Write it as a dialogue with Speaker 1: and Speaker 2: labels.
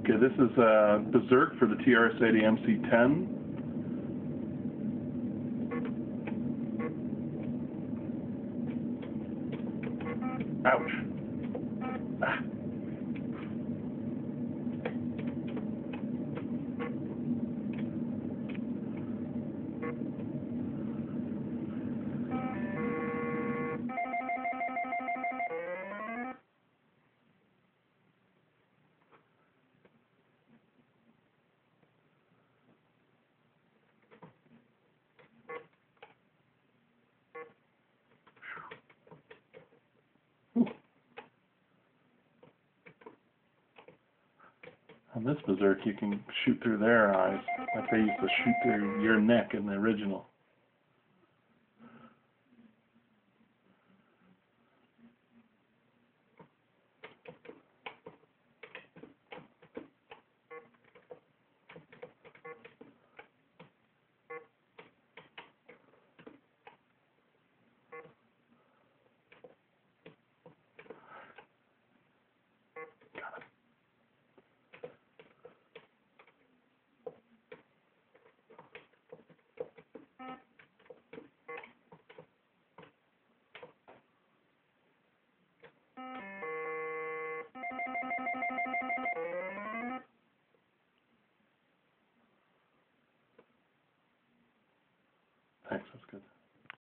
Speaker 1: Okay, this is Berzerk for the TRS-80 MC-10. Ouch. Ah. On this Berzerk, you can shoot through their eyes, like they used to shoot through your neck in the original.